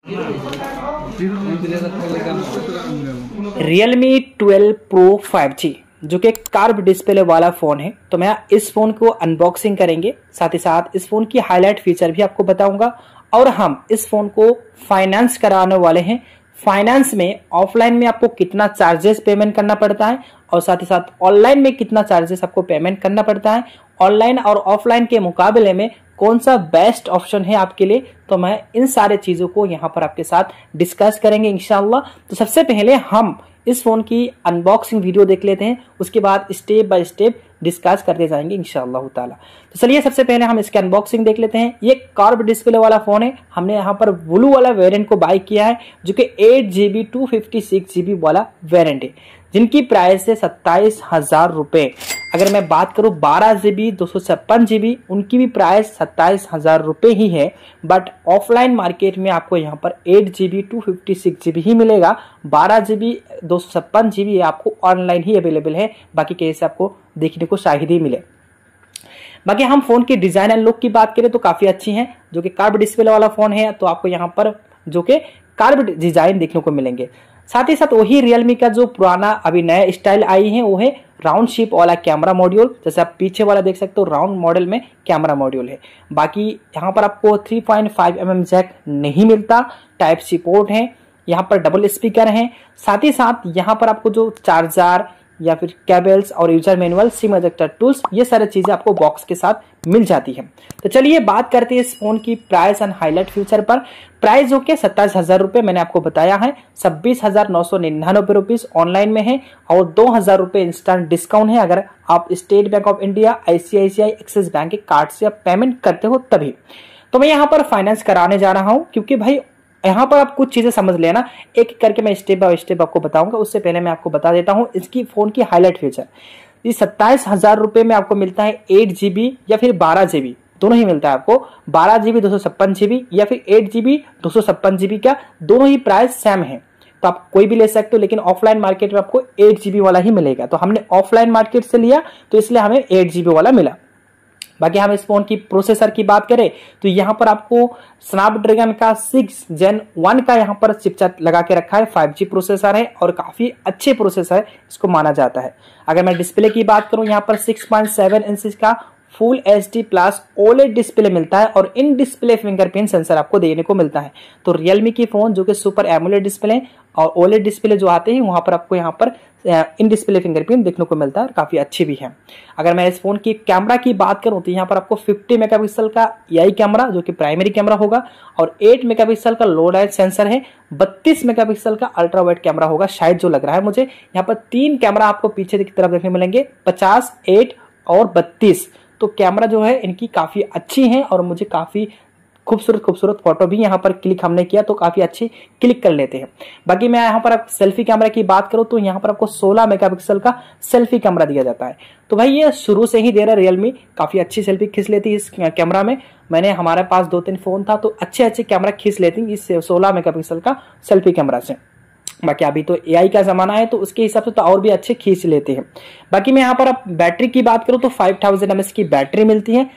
Realme 12 Pro 5G जो कि curve display वाला फ़ोन है। तो मैं इस फ़ोन को अनबॉक्सिंग करेंगे, साथ ही साथ इस फ़ोन की हाईलाइट फीचर भी आपको बताऊंगा और हम इस फ़ोन को फाइनेंस कराने वाले हैं। फाइनेंस में ऑफलाइन में आपको कितना चार्जेस पेमेंट करना पड़ता है और साथ ही साथ ऑनलाइन में कितना चार्जेस आपको पेमेंट करना पड़ता है, ऑनलाइन और ऑफलाइन के मुकाबले में कौन सा बेस्ट ऑप्शन है आपके लिए, तो मैं इन सारे चीज़ों को यहाँ पर आपके साथ डिस्कस करेंगे इंशाल्लाह। तो सबसे पहले हम इस फोन की अनबॉक्सिंग वीडियो देख लेते हैं, उसके बाद स्टेप बाय स्टेप डिस्कस करते जाएंगे इंशाअल्लाह ताला। तो चलिए सबसे पहले हम इसके अनबॉक्सिंग देख लेते हैं। ये कार्व डिस्प्ले वाला फोन है। हमने यहाँ पर ब्लू वाला वेरिएंट को बाय किया है जो कि 8GB 256GB वाला वेरिएंट है, जिनकी प्राइस है 27,000 रुपए। अगर मैं बात करूं 12GB 256GB, उनकी भी प्राइस 27,000 रुपए ही है। बट ऑफलाइन मार्केट में आपको यहाँ पर 8GB 256GB ही मिलेगा। 12GB 256GB आपको ऑनलाइन ही अवेलेबल है, बाकी केस आपको देखने को शायद ही मिले। बाकी हम फोन की डिजाइन एंड लुक की बात करें तो काफी अच्छी है, जो कि कार्व डिस्प्ले वाला फोन है तो आपको यहाँ पर जो कि कार्व डिजाइन देखने को मिलेंगे। साथ ही साथ वही रियलमी का जो पुराना अभी नया स्टाइल आई है वो है राउंड शेप वाला कैमरा मॉड्यूल। जैसे आप पीछे वाला देख सकते हो, राउंड मॉडल में कैमरा मॉड्यूल है। बाकी यहाँ पर आपको 3.5mm जैक नहीं मिलता, टाइप सी पोर्ट है, यहाँ पर डबल स्पीकर है। साथ ही साथ यहाँ पर आपको जो चार्जर या फिर केबल्स और user manual, SIM ejector tools, ये सारी चीजें आपको बॉक्स के साथ मिल जाती है। तो चलिए बात करते हैं इस फोन की प्राइस एंड हाईलाइट फ्यूचर पर। प्राइस जो कि 27,000 रुपए मैंने आपको बताया है, 26,999 रुपीज ऑनलाइन में है और 2,000 रुपए इंस्टेंट डिस्काउंट है अगर आप State Bank of India, ICICI, Axis bank के कार्ड से आप पेमेंट करते हो तभी। तो मैं यहाँ पर फाइनेंस कराने जा रहा हूँ, क्योंकि भाई यहाँ पर आप कुछ चीजें समझ लेना, एक करके मैं स्टेप बाय स्टेप आपको बताऊंगा। उससे पहले मैं आपको बता देता हूँ इसकी फोन की हाईलाइट फीचर। ये 27,000 रुपए में आपको मिलता है 8GB या फिर 12GB, दोनों ही मिलता है आपको। 12GB 256GB या फिर 8GB 256GB का दोनों ही प्राइस सेम है, तो आप कोई भी ले सकते हो। लेकिन ऑफलाइन मार्केट में आपको 8GB वाला ही मिलेगा, तो हमने ऑफलाइन मार्केट से लिया तो इसलिए हमें 8GB वाला मिला। बाकी हम इस फोन की प्रोसेसर की बात करें तो यहाँ पर आपको स्नैपड्रैगन का 6 Gen 1 का यहाँ पर चिपसेट लगा के रखा है। 5G प्रोसेसर है और काफी अच्छे प्रोसेसर इसको माना जाता है। अगर मैं डिस्प्ले की बात करूं, यहाँ पर 6.7 इंच का full HD plus OLED display मिलता है और इन डिस्प्ले फिंगरप्रिंट सेंसर आपको देने को मिलता है। तो रियलमी की फोन जो कि सुपर एमोलेड डिस्प्ले और OLED डिस्प्ले जो आते हैं वहां पर आपको यहाँ पर इन डिस्प्ले फिंगरप्रिंट देखने को मिलता है, काफी अच्छी भी है। अगर मैं इस फोन की कैमरा की बात करूं तो यहाँ पर आपको 50 मेगापिक्सल का AI कैमरा जो कि प्राइमरी कैमरा होगा और 8 मेगापिक्सल का लो लाइट सेंसर है, 32 मेगापिक्सल का अल्ट्रा वाइड कैमरा होगा शायद, जो लग रहा है मुझे। यहाँ पर 3 कैमरा आपको पीछे की तरफ देखने मिलेंगे, 50, 8 और 32। तो कैमरा जो है इनकी काफी अच्छी है और मुझे काफी खूबसूरत फोटो भी यहाँ पर क्लिक हमने किया तो काफी अच्छी क्लिक कर लेते हैं। बाकी मैं यहाँ पर सेल्फी कैमरा की बात करूँ तो यहाँ पर आपको 16 मेगापिक्सल का सेल्फी कैमरा दिया जाता है। तो भाई ये शुरू से ही दे रहा है रियलमी, काफी अच्छी सेल्फी खींच लेती है इस कैमरा में। मैंने हमारे पास 2-3 फोन था तो अच्छे कैमरा खींच लेती है इस 16 मेगापिक्सल का सेल्फी कैमरा से। बाकी अभी तो AI का जमाना है तो उसके हिसाब से तो और भी अच्छे खींच लेते हैं। बाकी मैं यहाँ पर अब बैटरी की बात करूँ तो 5000 mAh की बैटरी मिलती है।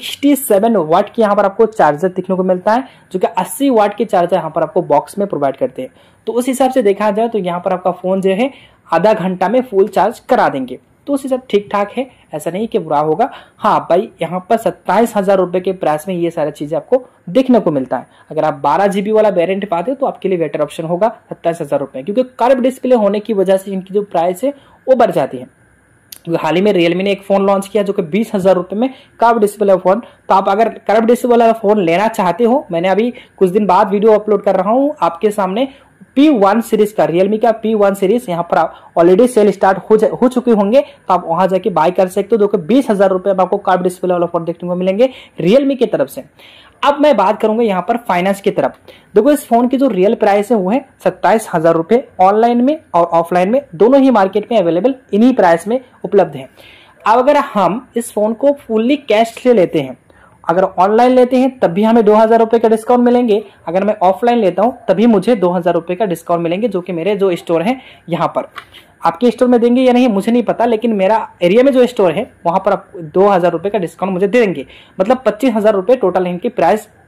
67 वाट की यहाँ पर आपको चार्जर देखने को मिलता है, जो कि 80 वाट की चार्जर यहाँ पर आपको बॉक्स में प्रोवाइड करते हैं। तो उस हिसाब से देखा जाए तो यहाँ पर आपका फोन जो है आधा घंटा में फुल चार्ज करा देंगे, तो उस हिसाब ठीक ठाक है, ऐसा नहीं कि बुरा होगा। हाँ भाई, यहाँ पर 27,000 रुपए के प्राइस में ये सारी चीजें आपको देखने को मिलता है। अगर आप 12GB वाला वेरिएंट पाते हो तो आपके लिए बेटर ऑप्शन होगा 27,000 रुपए, क्योंकि कर्व डिस्प्ले होने की वजह से इनकी जो प्राइस है वो बढ़ जाती है। हाल ही में रियलमी ने एक फोन लॉन्च किया जो कि 20,000 रुपए में कर्व डिस्प्ले फोन। तो आप अगर कर्व डिस्प्ले वाला फोन लेना चाहते हो, मैंने अभी कुछ दिन बाद वीडियो अपलोड कर रहा हूँ आपके सामने P1 सीरीज का, रियलमी का P1 सीरीज यहाँ पर ऑलरेडी सेल स्टार्ट हो चुके होंगे, तो आप वहां जाके बाय कर सकते हो। जो कि 20,000 रुपए में आपको कर्व डिस्प्ले वाला फोन देखने को मिलेंगे रियलमी की तरफ से। अब मैं बात करूंगा यहाँ पर फाइनेंस की तरफ। देखो इस फोन की जो रियल प्राइस है वो है 27,000 रुपए, ऑनलाइन में और ऑफलाइन में दोनों ही मार्केट में अवेलेबल इन्हीं प्राइस में उपलब्ध है। अब अगर हम इस फोन को फुल्ली कैश से लेते हैं, अगर ऑनलाइन लेते हैं तब भी हमें 2,000 रुपए का डिस्काउंट मिलेंगे, अगर मैं ऑफलाइन लेता हूं तभी मुझे 2,000 रुपए का डिस्काउंट मिलेंगे, जो कि मेरे जो स्टोर है यहाँ पर। आपके स्टोर में देंगे या नहीं मुझे नहीं पता, लेकिन मेरा एरिया में जो स्टोर है वहां पर आप 2,000 रुपए का डिस्काउंट मुझे दे देंगे। मतलब 25,000 रुपए टोटल इनकी प्राइस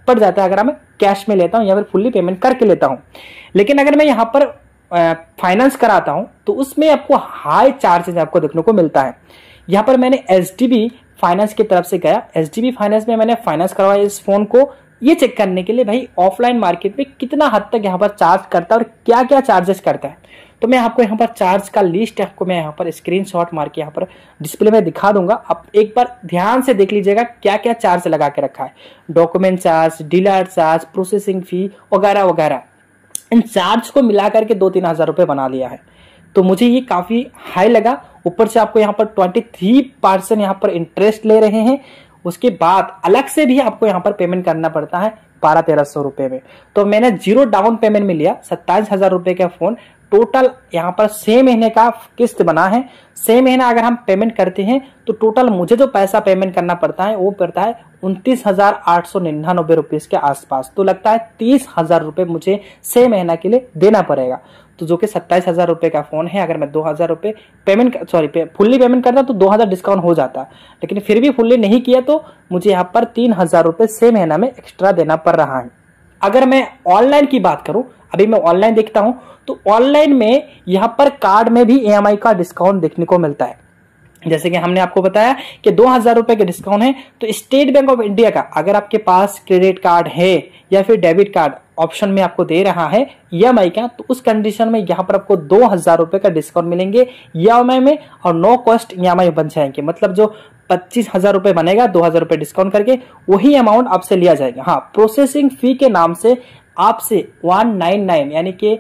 पड़ जाता है अगर मैं कैश में लेता हूँ या फिर फुल्ली पेमेंट करके लेता हूँ। लेकिन अगर मैं यहाँ पर फाइनेंस कराता हूँ तो उसमें आपको हाई चार्जेस आपको देखने को मिलता है। यहाँ पर मैंने एचडीबी फाइनेंस की तरफ से गया, एचडीबी फाइनेंस में मैंने फाइनेंस करवाया इस फोन को, ये चेक करने के लिए भाई ऑफलाइन मार्केट में कितना हद तक यहाँ पर चार्ज करता है और क्या क्या चार्जेस करता है। तो मैं आपको यहाँ पर चार्ज का लिस्ट आपको मैं यहाँ पर स्क्रीनशॉट मार के यहाँ पर डिस्प्ले में दिखा दूंगा। आप एक बार ध्यान से देख लीजिएगा क्या क्या चार्ज लगा के रखा है। Document charge, dealer charge, processing fee वगैरह वगैरह, इन चार्ज को मिला करके 2-3 हज़ार रुपये बना लिया है। तो मुझे ये काफ़ी हाई लगा। ऊपर से आपको यहाँ पर 23% यहाँ पर इंटरेस्ट ले रहे हैं। उसके बाद अलग से भी आपको यहाँ पर पेमेंट करना पड़ता है 1200-1300 रुपये में। तो मैंने 0 डाउन पेमेंट में लिया 27,000 रुपये का फ़ोन। टोटल यहाँ पर 6 महीने का किस्त बना है। 6 महीना अगर हम पेमेंट करते हैं तो टोटल मुझे जो पैसा पेमेंट करना पड़ता है वो पड़ता है 29,899 रुपीज़ के आसपास। तो लगता है 30,000 रुपये मुझे 6 महीना के लिए देना पड़ेगा। तो जो कि 27,000 रुपये का फ़ोन है, अगर मैं 2,000 रुपये फुल्ली पेमेंट करता तो 2,000 डिस्काउंट हो जाता, लेकिन फिर भी फुल्ली नहीं किया तो मुझे यहाँ पर 3,000 रुपये 6 महीना में एक्स्ट्रा देना पड़ रहा है। अगर मैं ऑनलाइन की बात करूं, अभी मैं ऑनलाइन देखता हूं तो ऑनलाइन में यहाँ पर कार्ड में भी EMI का डिस्काउंट देखने को मिलता है। जैसे कि हमने आपको बताया कि 2,000 रुपये के डिस्काउंट है। तो स्टेट बैंक ऑफ इंडिया का अगर आपके पास क्रेडिट कार्ड है या फिर डेबिट कार्ड ऑप्शन में आपको दे रहा है EMI का, तो उस कंडीशन में यहाँ पर आपको 2,000 रुपये का डिस्काउंट मिलेंगे EMI में और नो कॉस्ट EMI बन जाएंगे। मतलब जो 25,000 रुपये बनेगा 2,000 रुपये डिस्काउंट करके वही अमाउंट आपसे लिया जाएगा। हाँ, प्रोसेसिंग फी के नाम से आपसे 199 यानी कि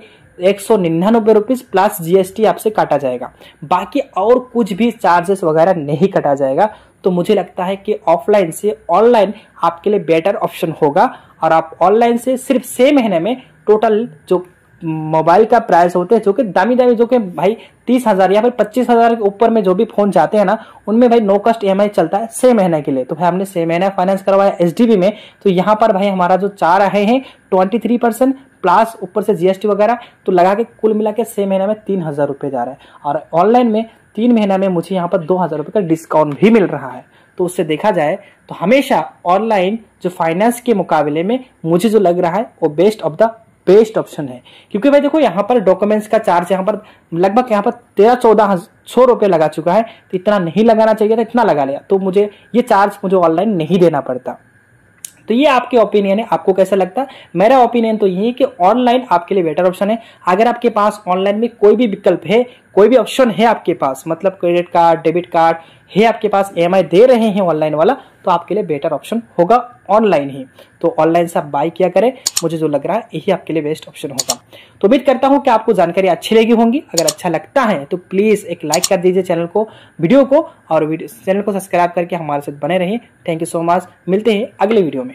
199 रुपीज प्लस GST आपसे काटा जाएगा। बाकी और कुछ भी चार्जेस वगैरह नहीं काटा जाएगा। तो मुझे लगता है कि ऑफलाइन से ऑनलाइन आपके लिए बेटर ऑप्शन होगा। और आप ऑनलाइन से सिर्फ 6 महीने में टोटल जो मोबाइल का प्राइस होते हैं, जो कि दामी जो कि भाई 30,000 या फिर 25,000 के ऊपर में जो भी फोन जाते हैं ना, उनमें भाई नो कॉस्ट EMI चलता है 6 महीने के लिए। तो भाई हमने 6 महीना फाइनेंस करवाया एचडीबी में, तो यहाँ पर भाई हमारा जो चार रहे हैं 23% प्लस ऊपर से GST वगैरह, तो लगा के कुल मिला के 6 महीना में 3,000 रुपये जा रहा है। और ऑनलाइन में 3 महीना में मुझे यहाँ पर 2,000 रुपये का डिस्काउंट भी मिल रहा है। तो उससे देखा जाए तो हमेशा ऑनलाइन जो फाइनेंस के मुकाबले में मुझे जो लग रहा है वो बेस्ट ऑप्शन है। क्योंकि भाई देखो यहाँ पर डॉक्यूमेंट्स का चार्ज यहाँ पर लगभग यहाँ पर 13-1400 रुपये लगा चुका है। तो इतना नहीं लगाना चाहिए था, इतना लगा लिया। तो मुझे ये चार्ज मुझे ऑनलाइन नहीं देना पड़ता। तो ये आपके ओपिनियन है, आपको कैसा लगता है? मेरा ओपिनियन तो यही है कि ऑनलाइन आपके लिए बेटर ऑप्शन है। अगर आपके पास ऑनलाइन में कोई भी विकल्प है, कोई भी ऑप्शन है आपके पास, मतलब क्रेडिट कार्ड, डेबिट कार्ड है आपके पास, EMI दे रहे हैं ऑनलाइन वाला, तो आपके लिए बेटर ऑप्शन होगा ऑनलाइन ही। तो ऑनलाइन से आप बाय किया करें, मुझे जो लग रहा है यही आपके लिए बेस्ट ऑप्शन होगा। तो उम्मीद करता हूं कि आपको जानकारी अच्छी लगी होंगी। अगर अच्छा लगता है तो प्लीज एक लाइक कर दीजिए चैनल को, वीडियो को, और चैनल को सब्सक्राइब करके हमारे साथ बने रहिए। Thank you so much. मिलते हैं अगले वीडियो में।